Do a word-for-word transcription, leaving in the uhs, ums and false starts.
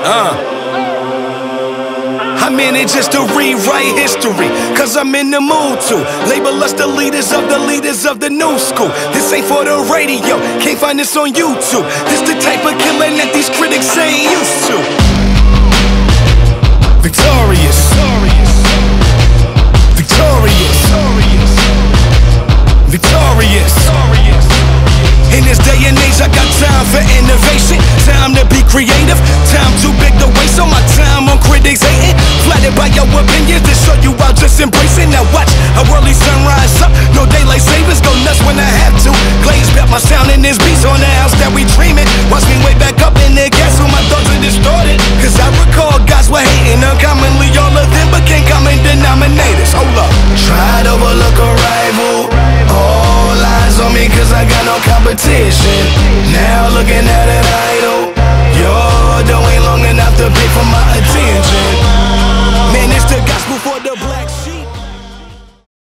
Uh. I'm in it just to rewrite history, cause I'm in the mood to label us the leaders of the leaders of the new school. This ain't for the radio, can't find this on YouTube. This the type of killing that these critics ain't used to. Victorious, victorious, victorious. In this day and age, I got time for innovation, time to be creative, time too big to waste on my time on critics hating, flattered by your opinions to show you I'll just embrace it. Now watch a early sunrise up, no daylight savings, go nuts when I have to. Glaze back my sound in this beats on the house that we dreaming. Watch me way back up in the gas when my thoughts are distorted, cause I recall guys were hating uncommonly, all of them became common denominators. Hold up, try to overlook a rival, all eyes on me cause I got no competition. Now looking at it